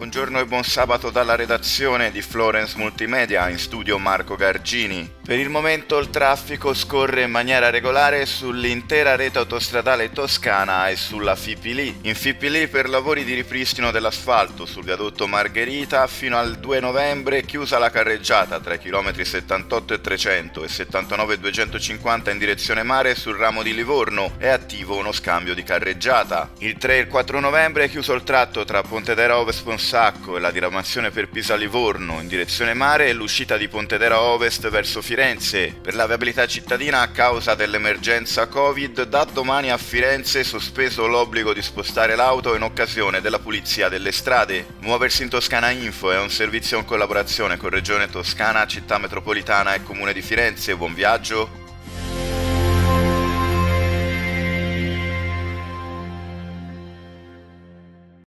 Buongiorno e buon sabato dalla redazione di Florence Multimedia, in studio Marco Gargini. Per il momento il traffico scorre in maniera regolare sull'intera rete autostradale toscana e sulla Fipili. In Fipili per lavori di ripristino dell'asfalto sul viadotto Margherita fino al 2 novembre chiusa la carreggiata tra i chilometri 78 e 300 e 79 e 250 in direzione mare sul ramo di Livorno. È attivo uno scambio di carreggiata. Il 3 e il 4 novembre è chiuso il tratto tra Pontedera Ovest Ponsacco e la diramazione per Pisa Livorno in direzione mare e l'uscita di Pontedera Ovest verso Firenze. Per la viabilità cittadina a causa dell'emergenza Covid, da domani a Firenze è sospeso l'obbligo di spostare l'auto in occasione della pulizia delle strade. Muoversi in Toscana Info è un servizio in collaborazione con Regione Toscana, Città Metropolitana e Comune di Firenze. Buon viaggio!